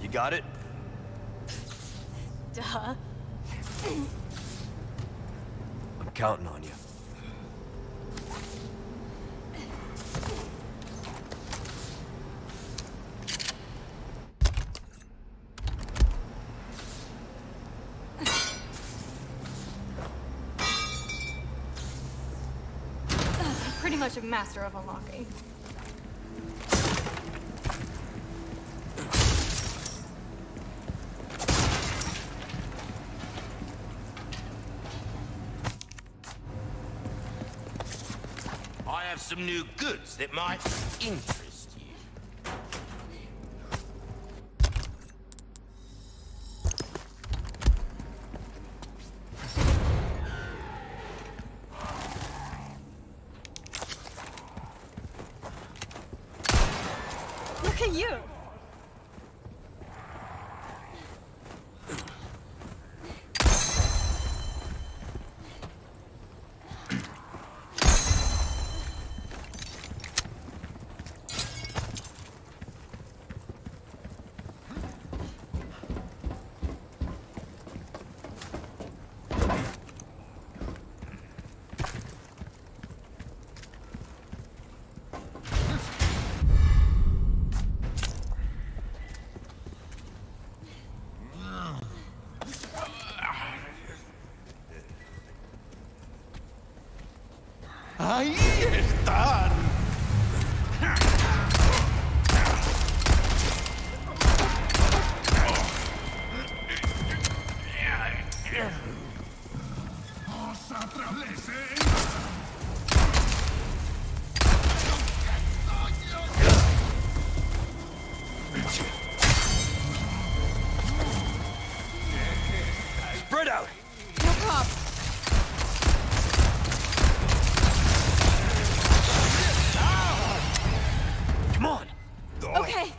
You got it? Duh. I'm counting on you. Pretty much a master of unlocking. I have some new goods that might interest you. Look at you! ¡Ahí están! ¡Os atravesen! Spread out! No problem. Come on! Okay.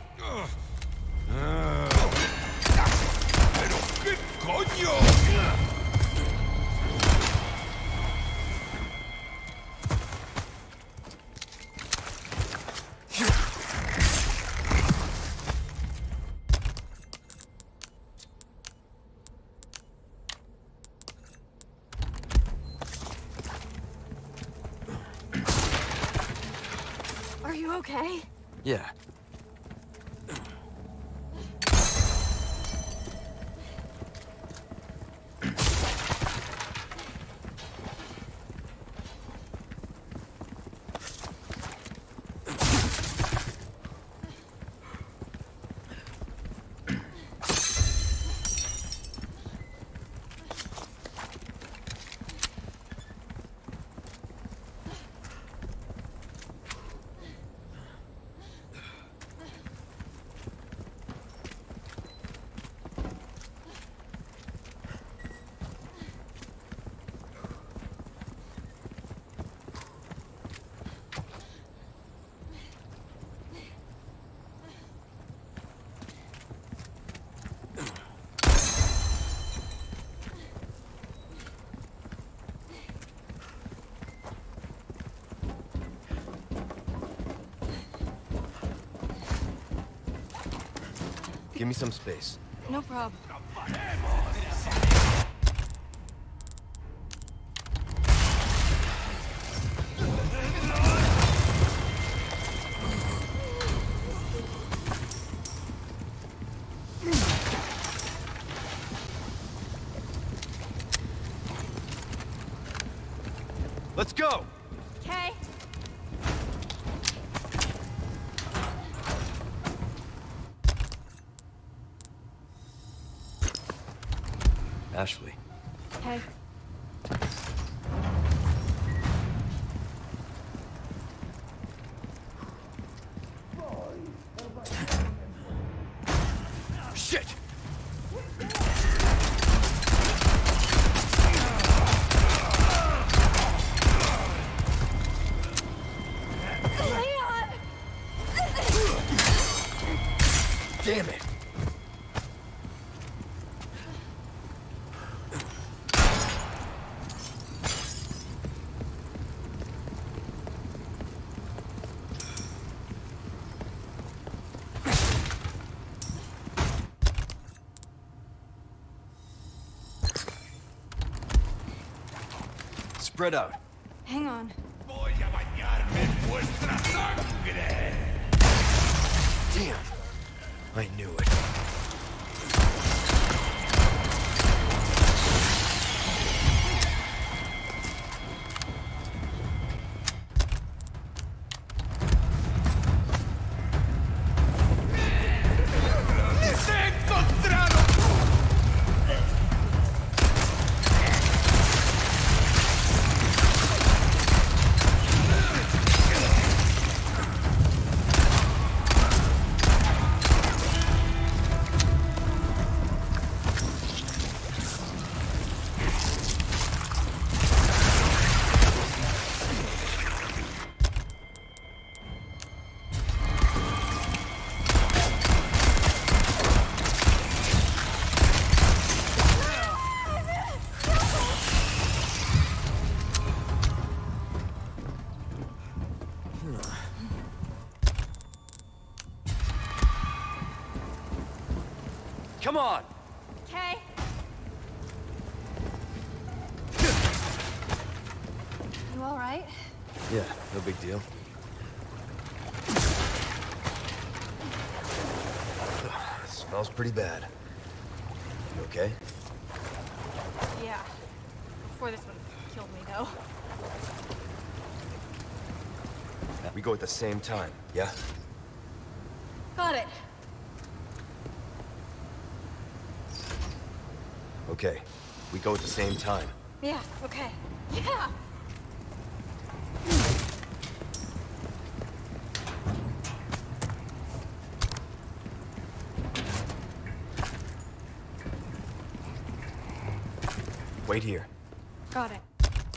¡Pero qué coño! Are you okay? Yeah. Give me some space. No problem. Let's go! Okay. Ashley. Okay. Shit! Leon! Damn it! Spread out. Hang on. Voy a bañarme en vuestra sangre. Damn. I knew it. ¡Les he encontrado! Come on! Okay. You all right? Yeah, no big deal. Smells pretty bad. You okay? Yeah. Before this one killed me, though. We go at the same time, yeah? Got it. Okay. We go at the same time. Yeah, okay. Yeah! Wait here. Got it.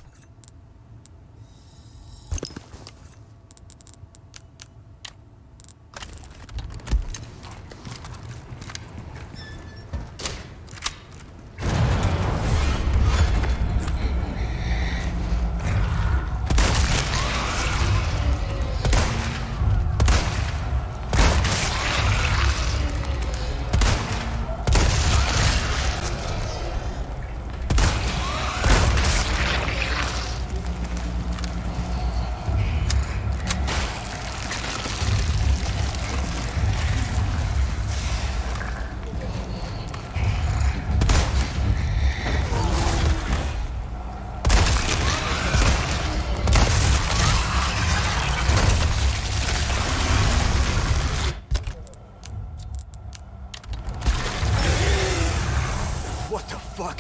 What the fuck?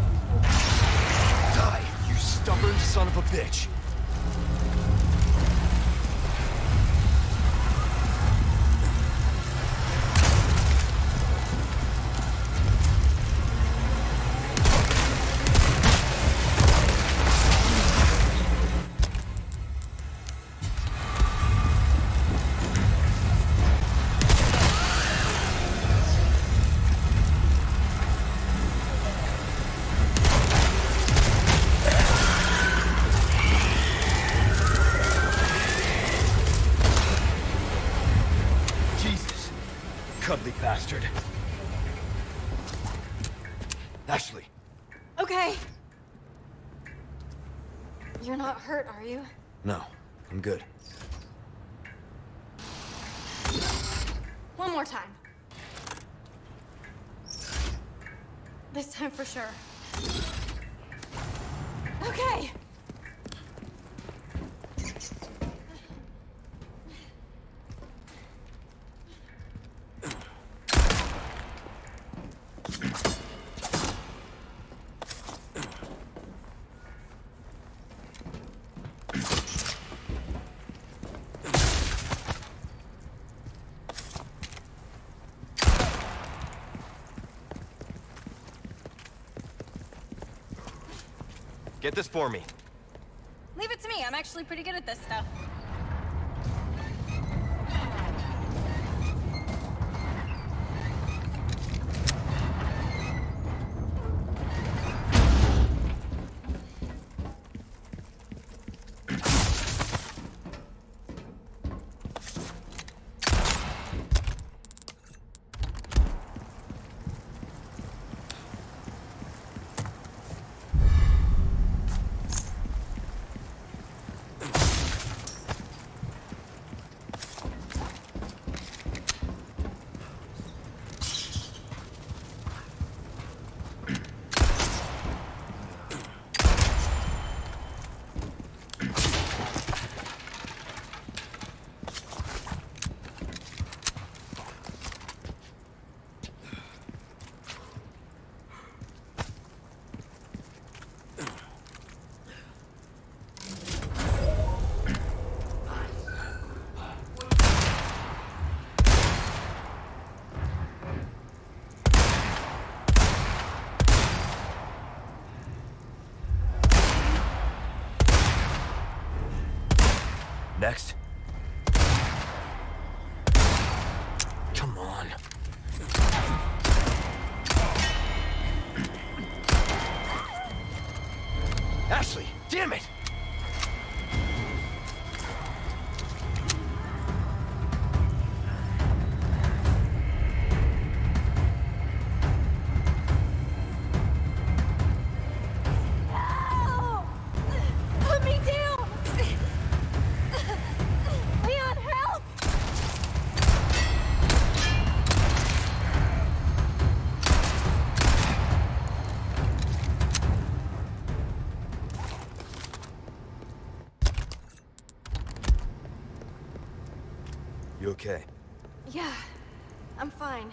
Die, you stubborn son of a bitch! Cuddly bastard. Ashley. Okay. You're not hurt, are you? No, I'm good. One more time. This time for sure. Okay. Get this for me. Leave it to me. I'm actually pretty good at this stuff. next? Come on. Ashley, damn it! No! Put me down! Leon, help! You okay? Yeah, I'm fine.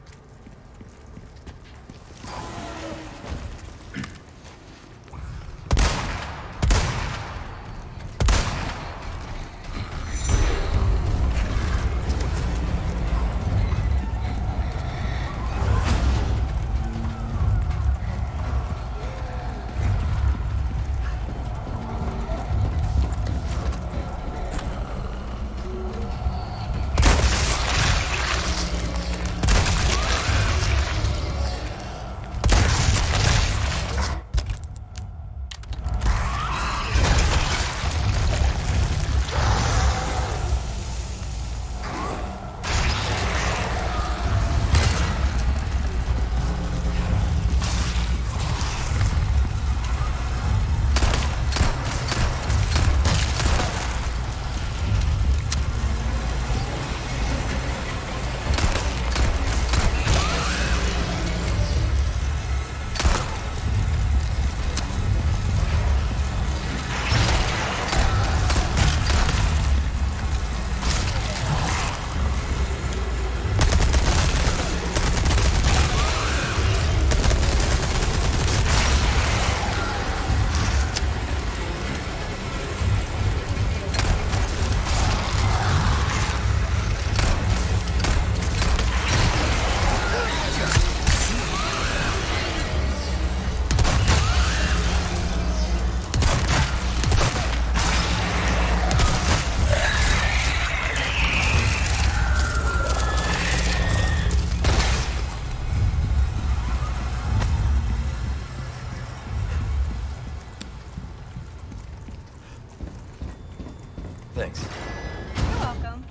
Thanks. You're welcome.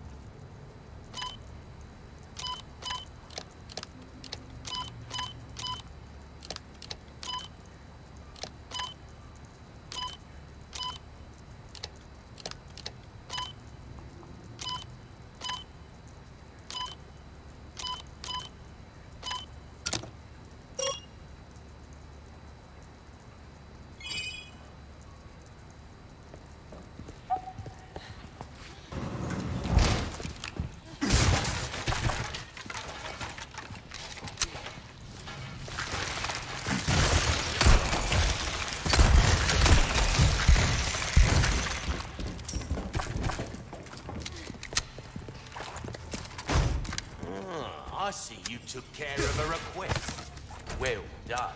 I see you took care of a request. Well done.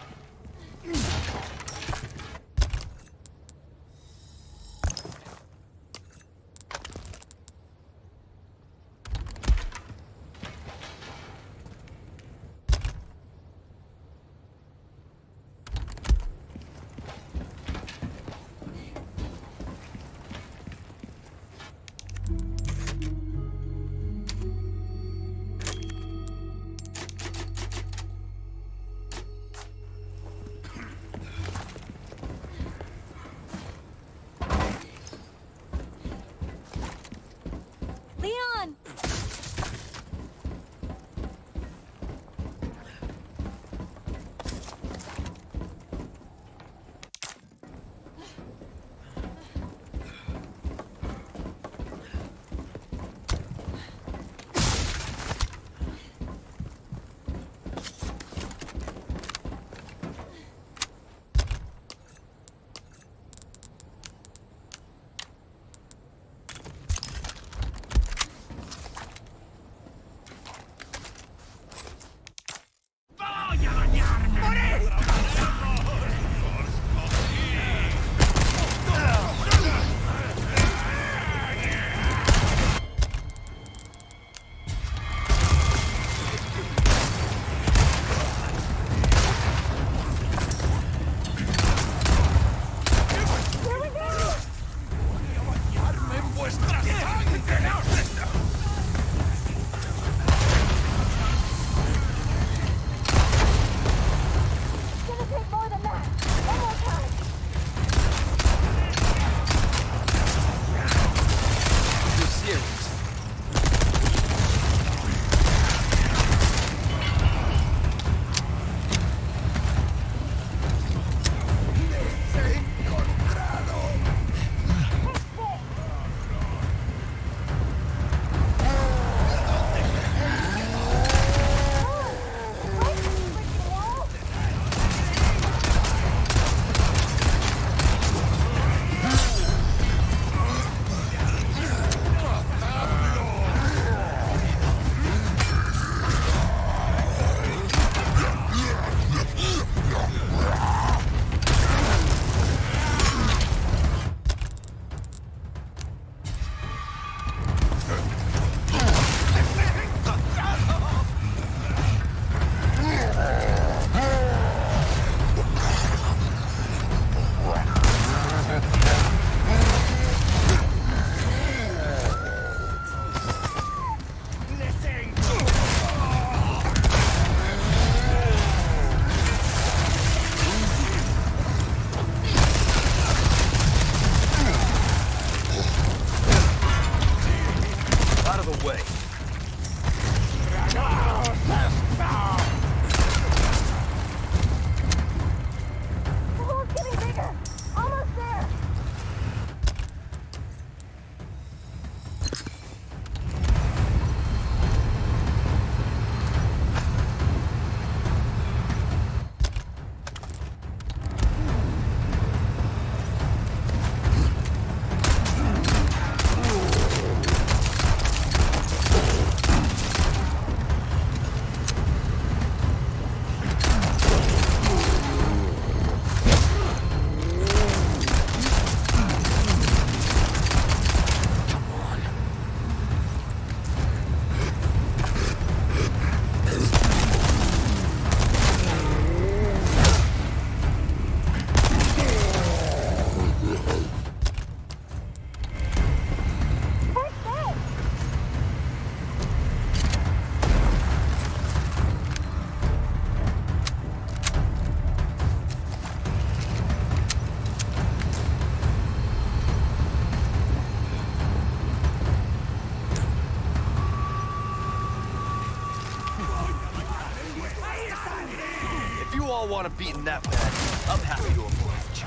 all want a beating that bad, I'm happy to oblige.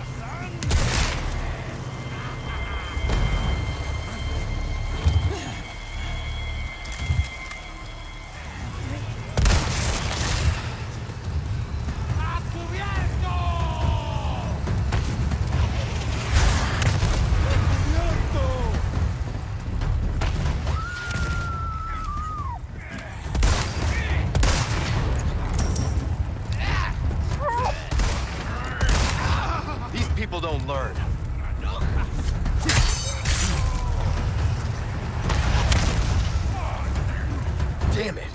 People don't learn. Damn it.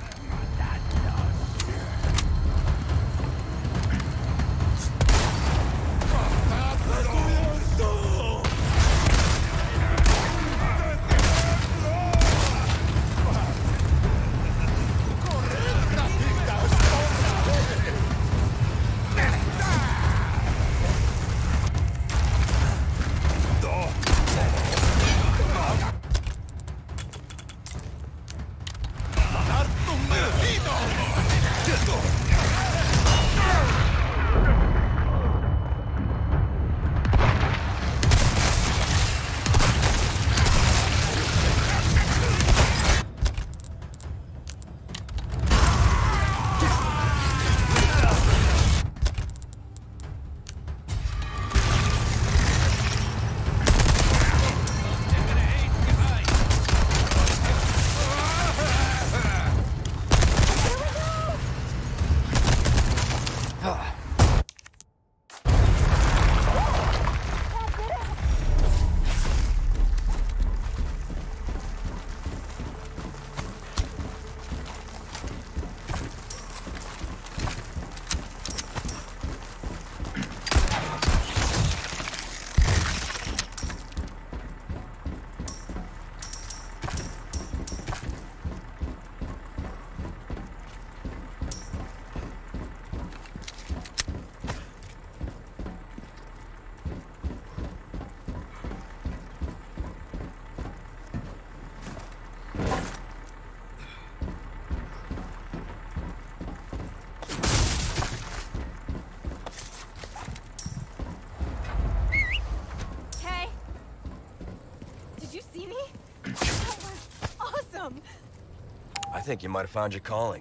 I think you might have found your calling.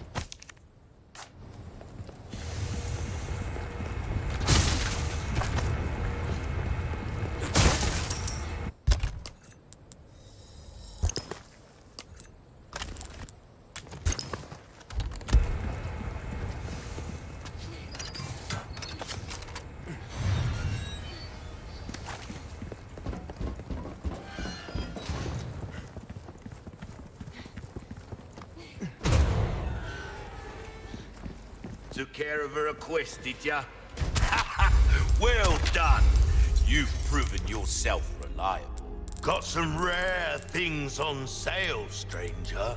Took care of her request, did ya? Well done. You've proven yourself reliable. Got some rare things on sale, stranger.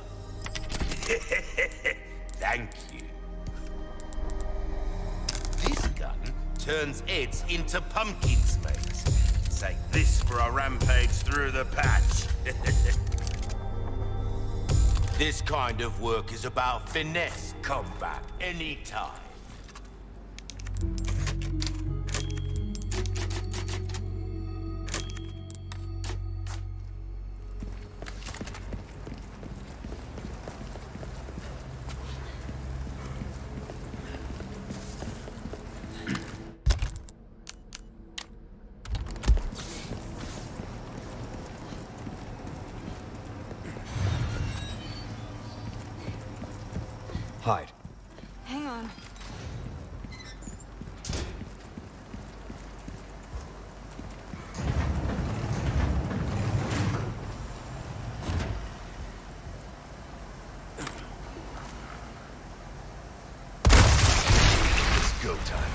Thank you. This gun turns heads into pumpkins, mate. Take this for a rampage through the patch. This kind of work is about finesse. Come back anytime. Hide. Hang on. It's go time.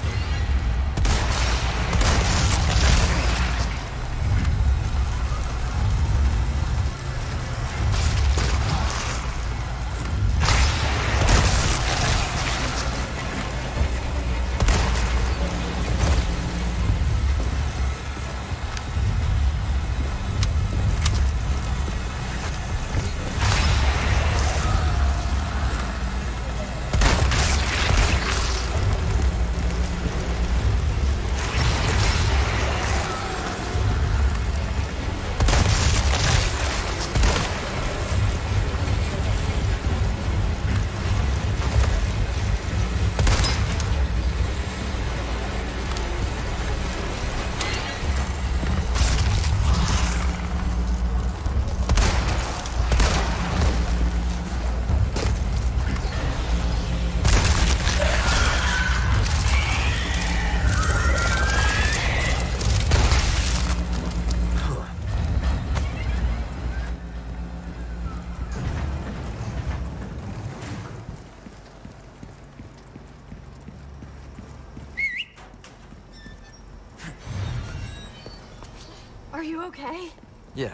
okay? Yeah.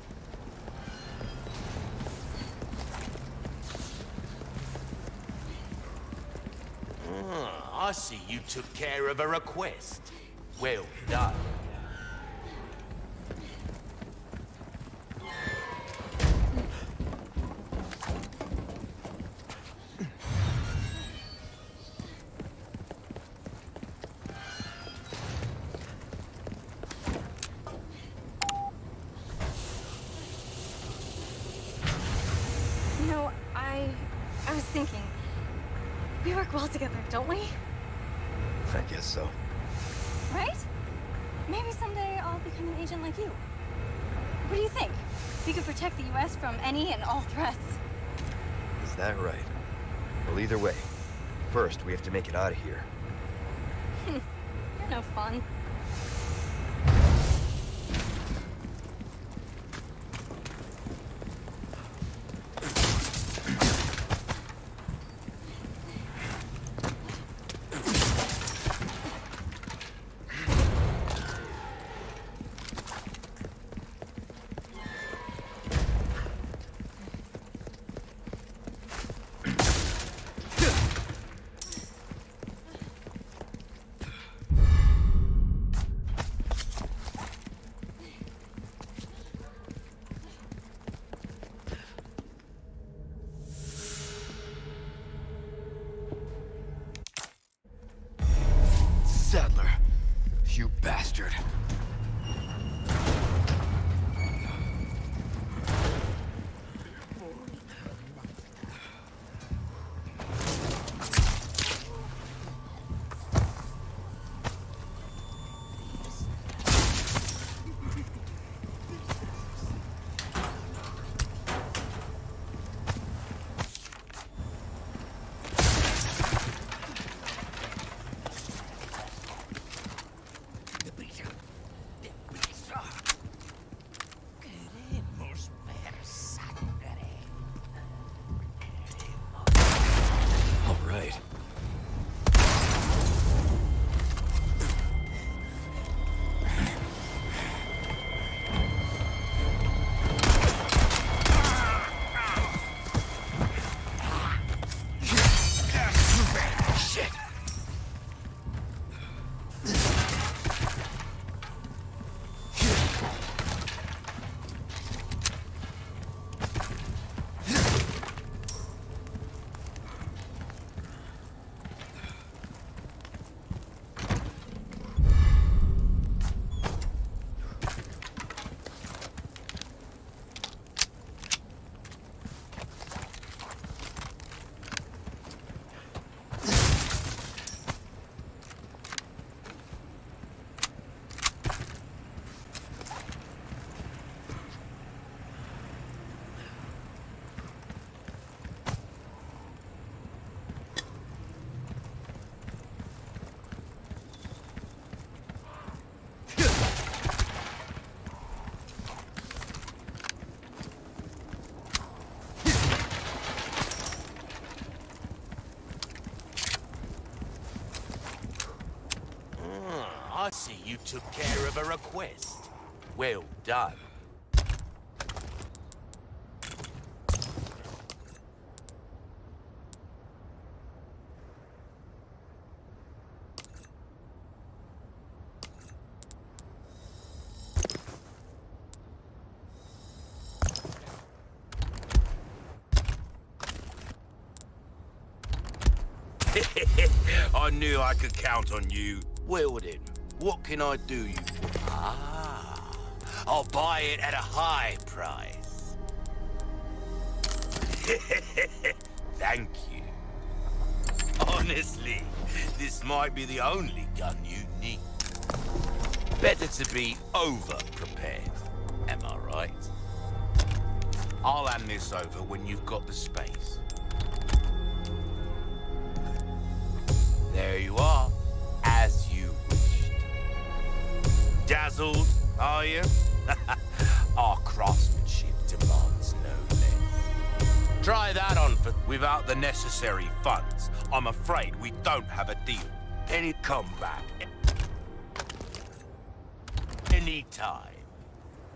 I see you took care of a request. Well done. You know, I was thinking, we work well together, don't we? I guess so. Right? Maybe someday I'll become an agent like you. What do you think? We could protect the US from any and all threats. Is that right? Well, either way, first we have to make it out of here. You're no fun. Sadler, you bastard. All right. Shit. I see you took care of a request. Well done. I knew I could count on you. Well then, what can I do you for? Ah, I'll buy it at a high price. Thank you. Honestly, this might be the only gun you need. Better to be over-prepared, am I right? I'll hand this over when you've got the space. There you are, as you wished. Dazzled, are you? Our craftsmanship demands no less. Try that on for without the necessary funds. I'm afraid we don't have a deal. Any come back. Anytime.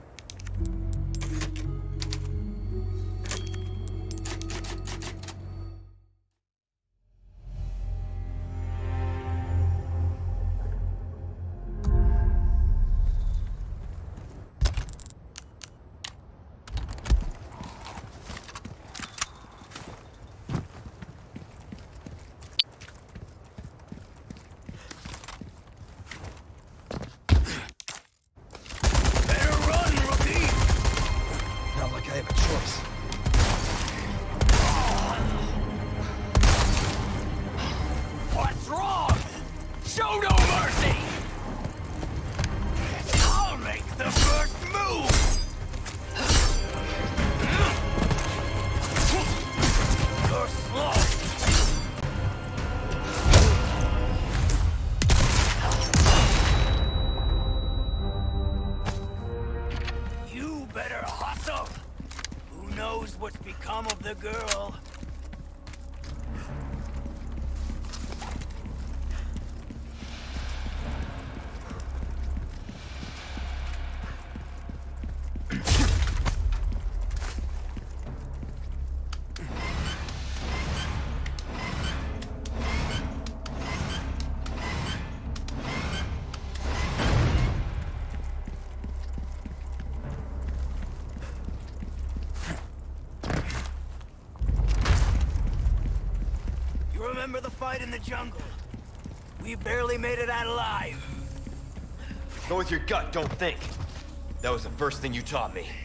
Remember the fight in the jungle? We barely made it out alive. Go with your gut, don't think. That was the first thing you taught me.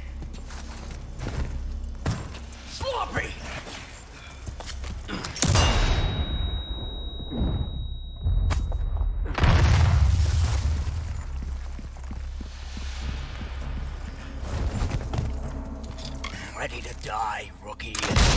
Sloppy! Ready to die, rookie.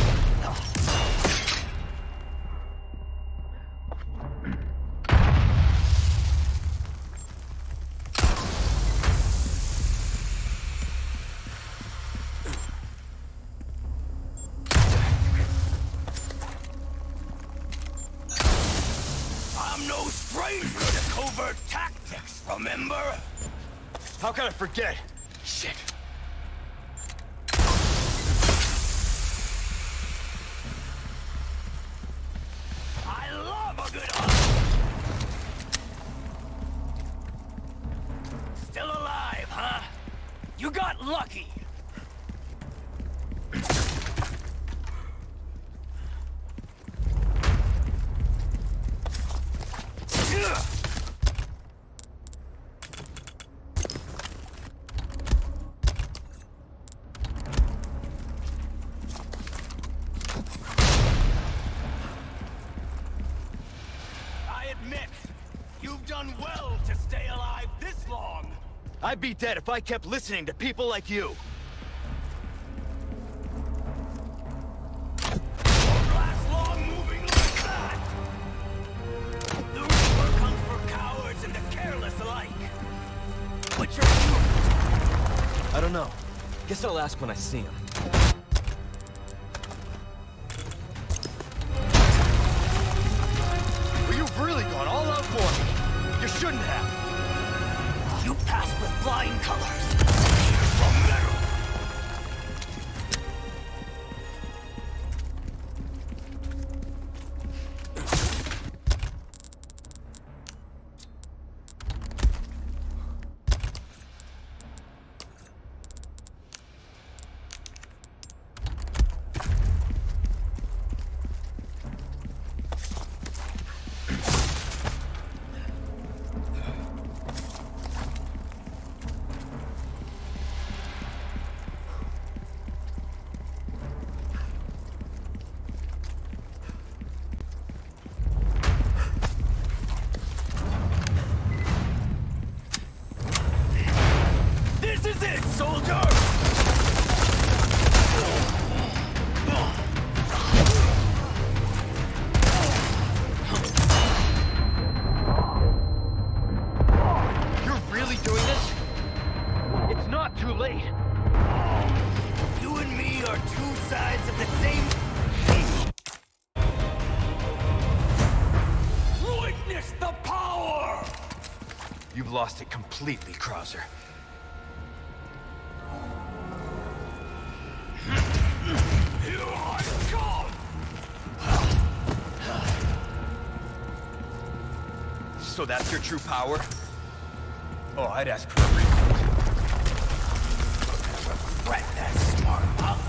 I'm no stranger to covert tactics, remember? How can I forget? Shit. I love a good hunt. Still alive, huh? You got lucky. I admit, you've done well to stay alive this long. I'd be dead if I kept listening to people like you. Won't last long moving like that. The Reaper comes for cowards and the careless alike. Which are you? I don't know. Guess I'll ask when I see him. Well, you've really gone all out for me. You shouldn't have. You passed with flying colors. Here's the medal. This is it, soldier! You're really doing this? It's not too late. You and me are two sides of the same thing. Witness the power! You've lost it completely, Krauser. Here I come! So that's your true power? Oh, I'd ask for a refill. Regret that smart mouth.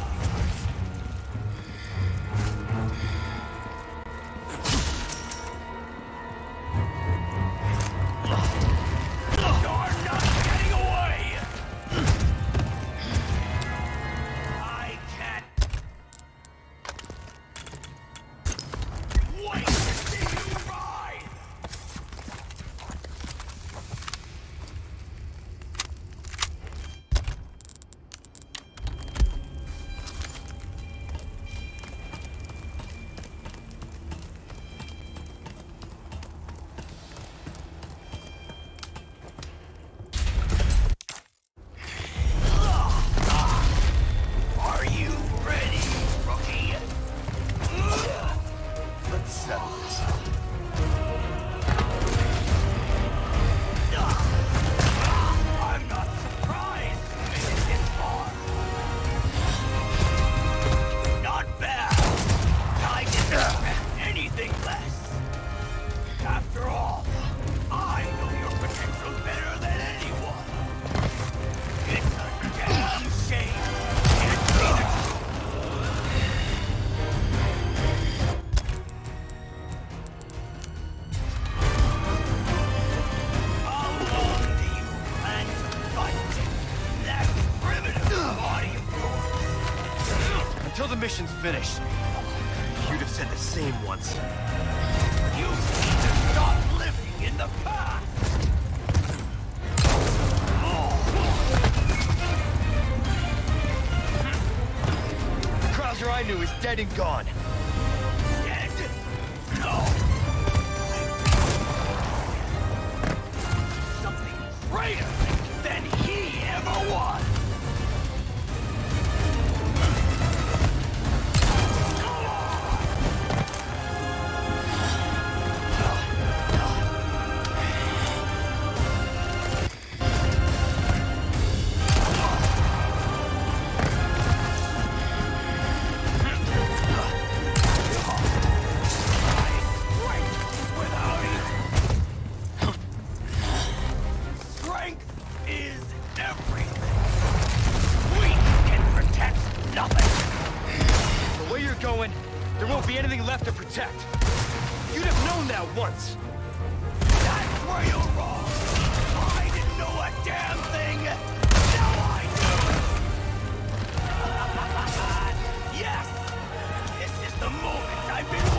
You're not getting away! I can't wait to see you ride! Are you ready, rookie? Let's settle this. I'm not surprised you made it this far. Not bad. I didn't expect anything less. After all, I know your potential better than anyone. It's a damn shame. Can't see the truth. mission's finished. You'd have said the same once. You need to stop living in the past! The Krauser I knew is dead and gone. Dead? No! Something greater than he ever was! There won't be anything left to protect. You'd have known that once. That's where you're wrong. I didn't know a damn thing. Now I do. Yes! This is the moment I've been